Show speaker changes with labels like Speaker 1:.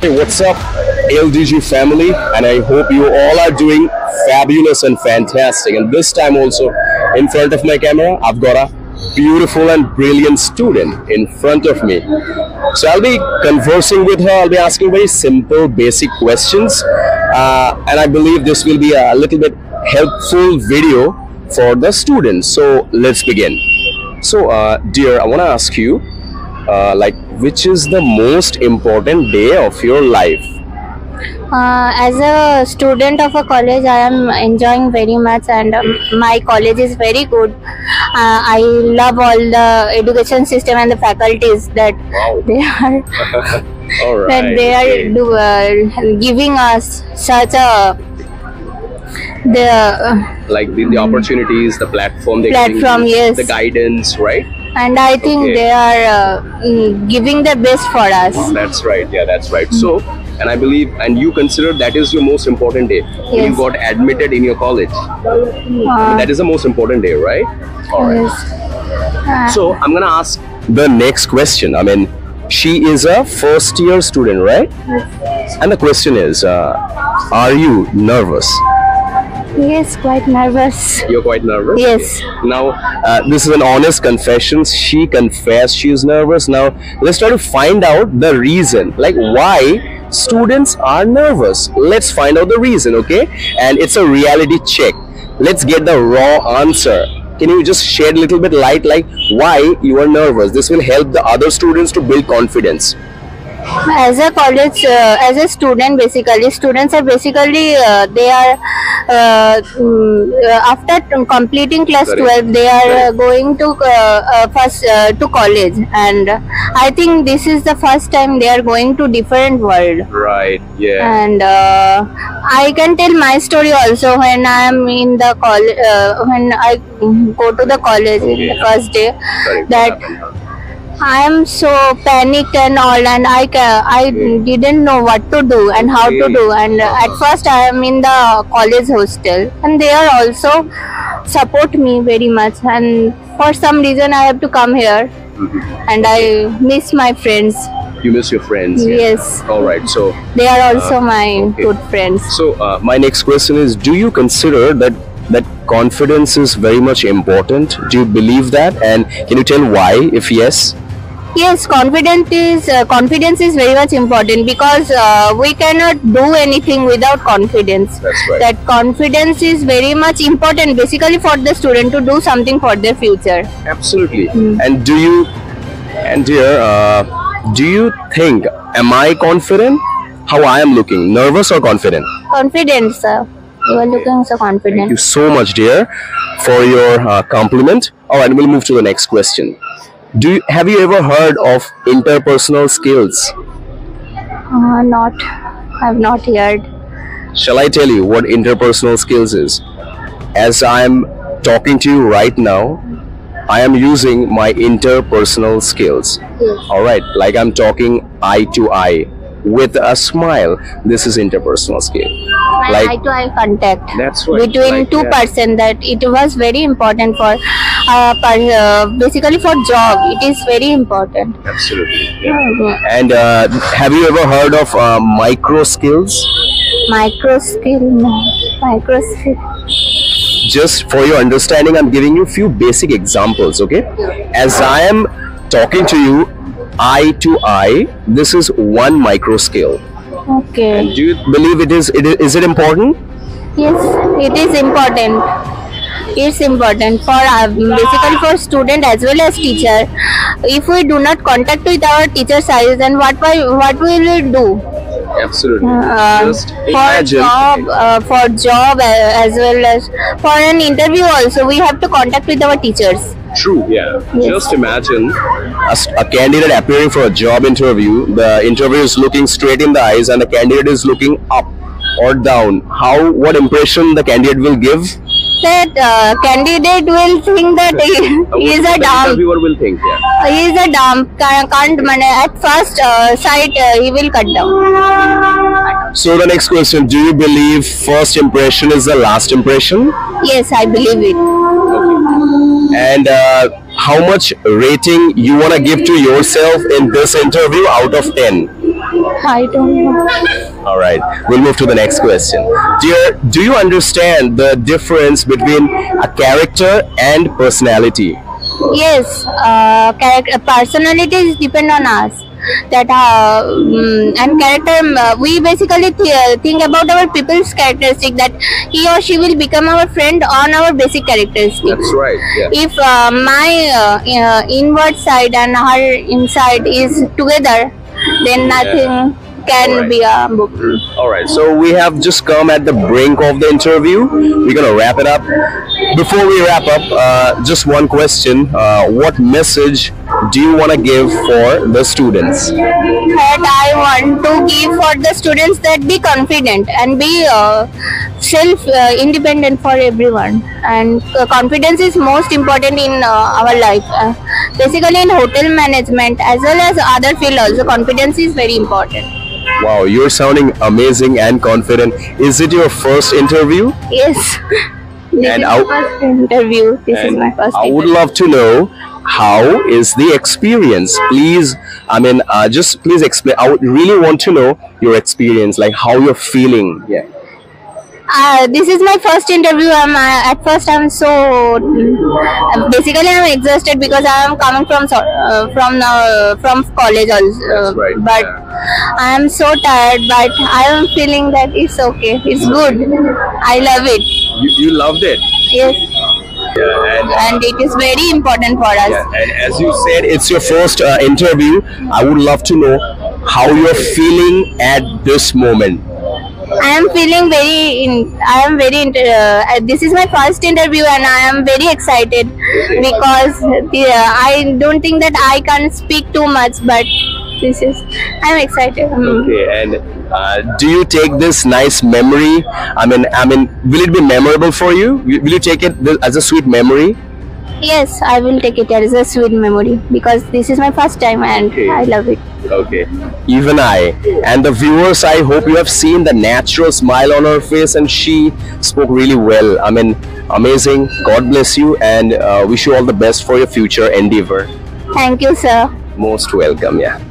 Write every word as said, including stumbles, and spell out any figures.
Speaker 1: Hey, what's up, L D G family? And I hope you all are doing fabulous and fantastic. And this time also, in front of my camera, I've got a beautiful and brilliant student in front of me. So I'll be conversing with her. I'll be asking very simple, basic questions. Uh, and I believe this will be a little bit helpful video for the students. So let's begin. So, uh, dear, I want to ask you, uh, like, which is the most important day of your life?
Speaker 2: Uh, as a student of a college, I am enjoying very much, and um, my college is very good. Uh, I love all the education system and the faculties that
Speaker 1: Wow.
Speaker 2: they are
Speaker 1: All right.
Speaker 2: that they
Speaker 1: okay.
Speaker 2: are do, uh, giving us such a the uh,
Speaker 1: Like the, the opportunities, the platform, they're giving
Speaker 2: Platform,
Speaker 1: you,
Speaker 2: yes.
Speaker 1: the guidance, right?
Speaker 2: and I think
Speaker 1: Okay.
Speaker 2: they are uh, mm, giving the best for us.
Speaker 1: That's right. Yeah, that's right. So, and I believe, and you consider that is your most important day. When you
Speaker 2: Yes.
Speaker 1: got admitted in your college.
Speaker 2: Uh,
Speaker 1: That is the most important day, right? All right.
Speaker 2: yes. Uh,
Speaker 1: So, I'm gonna ask the next question. I mean, she is a first year student, right? And the question is, uh, are you nervous?
Speaker 2: yes, quite nervous.
Speaker 1: You're quite nervous?
Speaker 2: Yes.
Speaker 1: Now, uh, this is an honest confession. She confessed she is nervous. Now, let's try to find out the reason. Like, why students are nervous. Let's find out the reason, okay? And it's a reality check. Let's get the raw answer. Can you just shed a little bit light, like why you are nervous? This will help the other students to build confidence.
Speaker 2: As a college, uh, as a student, basically, students are basically uh, they are uh, mm, uh, after t- completing class
Speaker 1: Correct.
Speaker 2: twelve, they are uh,
Speaker 1: Correct.
Speaker 2: going to uh, uh, first uh, to college, and I think this is the first time they are going to different world.
Speaker 1: Right. Yeah.
Speaker 2: And uh, I can tell my story also when I am in the college, uh, when I go to the college in the
Speaker 1: Okay.
Speaker 2: first day,
Speaker 1: Correct.
Speaker 2: that I am so panicked and all, and I ca- I
Speaker 1: Okay.
Speaker 2: didn't know what to do and how to
Speaker 1: Okay.
Speaker 2: do. And uh, at first, I am in the college hostel, and they are also support me very much. And for some reason, I have to come here,
Speaker 1: Mhm.
Speaker 2: and I miss my friends.
Speaker 1: You miss your friends. yeah.
Speaker 2: Yes,
Speaker 1: All right. So.
Speaker 2: they are also
Speaker 1: Uh,
Speaker 2: my
Speaker 1: okay.
Speaker 2: good friends.
Speaker 1: So uh, my next question is: do you consider that that confidence is very much important? Do you believe that? And can you tell why? If yes,
Speaker 2: Yes, confidence is uh, confidence is very much important, because uh, we cannot do anything without confidence.
Speaker 1: that's right.
Speaker 2: That confidence is very much important, basically, for the student to do something for their future.
Speaker 1: Absolutely.
Speaker 2: Mm.
Speaker 1: And do you, and dear, uh, do you think, am I confident? How I am looking? Nervous or confident?
Speaker 2: Confidence, uh, you are looking so
Speaker 1: Thank
Speaker 2: confident.
Speaker 1: you so much, dear, for your uh, compliment. All right, we'll move to the next question. Do you, have you ever heard of interpersonal skills?
Speaker 2: Uh, not, I have not heard.
Speaker 1: Shall I tell you what interpersonal skills is? As I am talking to you right now, I am using my interpersonal skills.
Speaker 2: Yes.
Speaker 1: All right, like I'm talking eye to eye with a smile. This is interpersonal skill.
Speaker 2: Eye
Speaker 1: Like
Speaker 2: to eye contact
Speaker 1: that's right.
Speaker 2: between
Speaker 1: like,
Speaker 2: two
Speaker 1: yeah.
Speaker 2: person, that it was very important for uh, per- uh, basically for job. It is very important.
Speaker 1: Absolutely. Yeah.
Speaker 2: Uh,
Speaker 1: And uh, have you ever heard of uh, micro skills?
Speaker 2: Micro skill, no. Micro skill.
Speaker 1: Just for your understanding, I'm giving you a few basic examples. Okay, as I am talking to you eye to eye, this is one micro skill.
Speaker 2: Okay.
Speaker 1: And do you believe it is? It is, is it important?
Speaker 2: Yes, it is important. It's important for uh, basically for student as well as teacher. If we do not contact with our teacher size, then what why what will we do?
Speaker 1: Absolutely.
Speaker 2: Uh,
Speaker 1: Just
Speaker 2: for
Speaker 1: imagine.
Speaker 2: job, uh, for job uh, as well as for an interview also, we have to contact with our teachers.
Speaker 1: True. Yeah.
Speaker 2: Yes.
Speaker 1: Just imagine a, s- a candidate appearing for a job interview. The interviewer is looking straight in the eyes, and the candidate is looking up or down. How? What impression the candidate will give?
Speaker 2: That uh, candidate will think that he, he is a
Speaker 1: The
Speaker 2: dumb.
Speaker 1: interviewer will think. Yeah.
Speaker 2: He is a dumb. Can't, can't mane, at first uh, sight uh, he will cut down.
Speaker 1: So the next question: do you believe first impression is the last impression?
Speaker 2: Yes, I believe it.
Speaker 1: And uh, how much rating you wanna give to yourself in this interview out of ten?
Speaker 2: I don't know.
Speaker 1: All right, we'll move to the next question. Dear, do you understand the difference between a character and personality?
Speaker 2: Yes, uh, character personalities depend on us. That uh, mm, and character um, uh, we basically th- think about our people's characteristic, that he or she will become our friend on our basic characteristics.
Speaker 1: right. Yeah.
Speaker 2: If uh, my uh, uh, inward side and her inside is together, then nothing can
Speaker 1: Alright.
Speaker 2: be a book.
Speaker 1: All right, so we have just come at the brink of the interview. We're gonna wrap it up. Before we wrap up, uh, just one question: uh, what message do you want to give for the students?
Speaker 2: That I want to give for the students, that be confident and be uh, self uh, independent for everyone, and uh, confidence is most important in uh, our life, uh, basically in hotel management as well as other field also. Confidence is very important.
Speaker 1: Wow, you're sounding amazing and confident. Is it your first interview?
Speaker 2: Yes. This
Speaker 1: And
Speaker 2: is
Speaker 1: I-
Speaker 2: my first interview. This is
Speaker 1: And
Speaker 2: my first
Speaker 1: I would
Speaker 2: interview.
Speaker 1: love to know, how is the experience? Please, I mean, uh, just please explain. I would really want to know your experience, like how you're feeling. Yeah.
Speaker 2: Uh, this is my first interview. I'm, uh, at first I'm so uh, basically I'm exhausted because I am coming from so- uh, from uh, from college also.
Speaker 1: That's right,
Speaker 2: But I am so tired. But I am feeling that it's okay. It's good. I love it.
Speaker 1: You, you loved it.
Speaker 2: Yes,
Speaker 1: Yeah, and,
Speaker 2: and it is very important for us.
Speaker 1: yeah, and as you said, it's your first uh, interview. I would love to know how you're feeling at this moment.
Speaker 2: I am feeling very. In, I am very. Inter, uh, this is my first interview, and I am very excited because the, uh, I don't think that I can speak too much, but this is. I am excited. Mm.
Speaker 1: Okay, and uh, do you take this nice memory? I mean, I mean, will it be memorable for you? Will will you take it th- as a sweet memory?
Speaker 2: Yes, I will take it as a sweet memory because this is my first time, and
Speaker 1: Okay.
Speaker 2: I love it.
Speaker 1: Okay. Even I. And the viewers, I hope you have seen the natural smile on her face, and she spoke really well. I mean, amazing. God bless you, and uh, wish you all the best for your future endeavor.
Speaker 2: Thank you, sir.
Speaker 1: Most welcome. Yeah.